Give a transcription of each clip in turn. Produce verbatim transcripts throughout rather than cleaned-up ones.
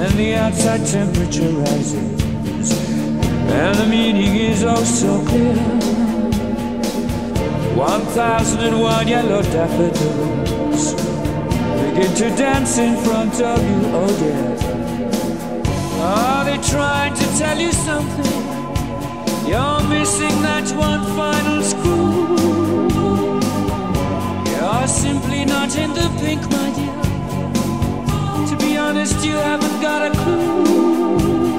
and the outside temperature rises, and the meaning is oh so clear. One thousand and one yellow daffodils begin to dance in front of you, oh dear. Are they trying to tell you something? You're missing that one final screw. You're simply not in the pink, my dear. To be honest, you haven't got a clue.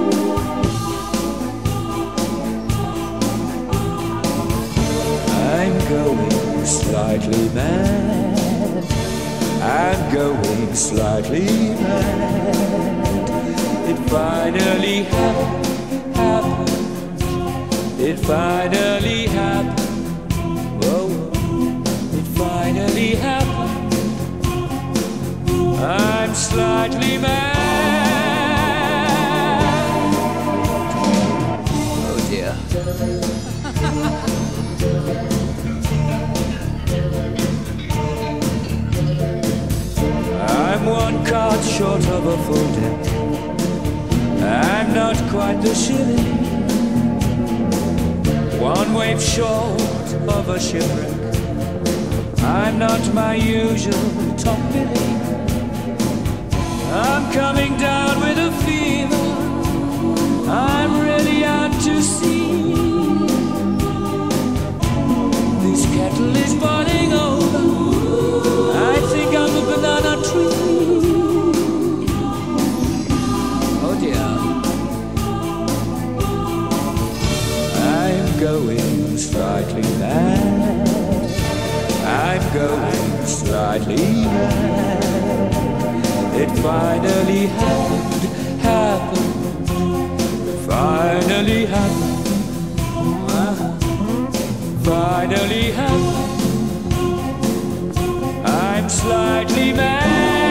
I'm going slightly mad. I'm going slightly mad. It finally happened, happened. It finally happened. Whoa, it finally happened. I'm slightly mad. Oh dear. I'm one card short of a full deck. I'm not quite the shilling. One wave short of a shipwreck. I'm not my usual top billing. I'm coming down with a fever. I'm really out to sea. This kettle is boiling over. I think I'm a banana tree. Oh dear. I'm going slightly mad. I'm going slightly mad. It finally happened, happened. Finally happened. Uh-huh. Finally happened. I'm slightly mad.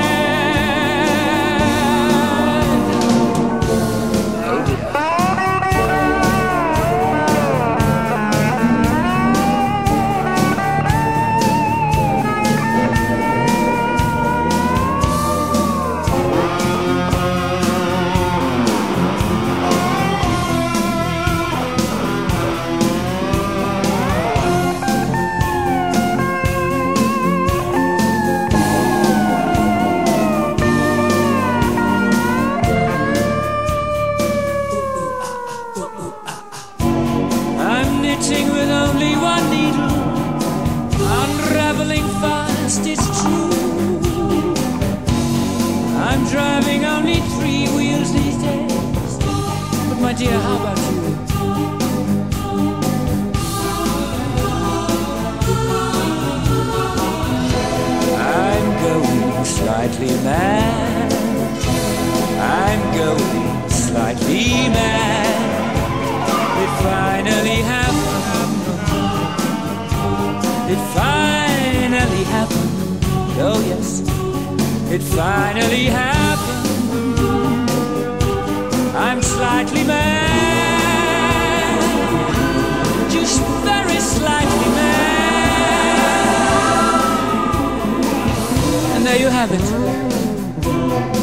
With only one needle, unraveling fast, it's true. I'm driving only three wheels these days. But my dear, how about you? I'm going slightly mad. I'm going slightly mad. It finally happened. It finally happened. Oh yes, it finally happened. I'm slightly mad. Just very slightly mad. And there you have it.